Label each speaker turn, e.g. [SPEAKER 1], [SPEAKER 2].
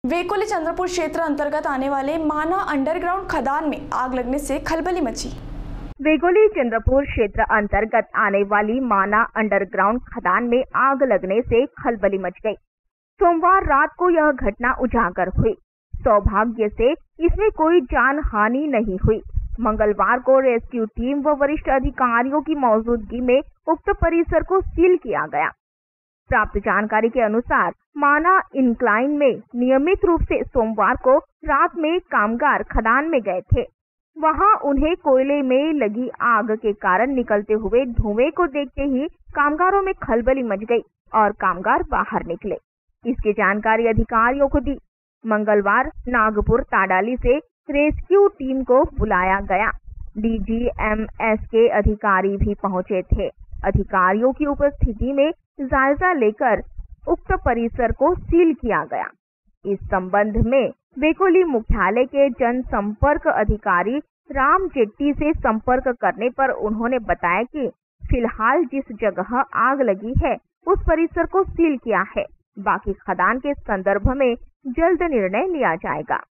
[SPEAKER 1] वेकोली चंद्रपुर क्षेत्र अंतर्गत आने वाले माना अंडरग्राउंड खदान में आग लगने से खलबली मची।
[SPEAKER 2] वेकोली चंद्रपुर क्षेत्र अंतर्गत आने वाली माना अंडरग्राउंड खदान में आग लगने से खलबली मच गई। सोमवार रात को यह घटना उजागर हुई। सौभाग्य से इसमें कोई जान हानि नहीं हुई। मंगलवार को रेस्क्यू टीम व वरिष्ठ अधिकारियों की मौजूदगी में उक्त परिसर को सील किया गया। प्राप्त जानकारी के अनुसार माना इंक्लाइन में नियमित रूप से सोमवार को रात में कामगार खदान में गए थे। वहां उन्हें कोयले में लगी आग के कारण निकलते हुए धुएं को देखते ही कामगारों में खलबली मच गई और कामगार बाहर निकले। इसकी जानकारी अधिकारियों को दी। मंगलवार नागपुर ताडाली से रेस्क्यू टीम को बुलाया गया। डीजीएमएस के अधिकारी भी पहुंचे थे। अधिकारियों की उपस्थिति में जायजा लेकर उक्त परिसर को सील किया गया। इस संबंध में वेकोली मुख्यालय के जनसंपर्क अधिकारी राम जेट्टी से संपर्क करने पर उन्होंने बताया कि फिलहाल जिस जगह आग लगी है उस परिसर को सील किया है। बाकी खदान के संदर्भ में जल्द निर्णय लिया जाएगा।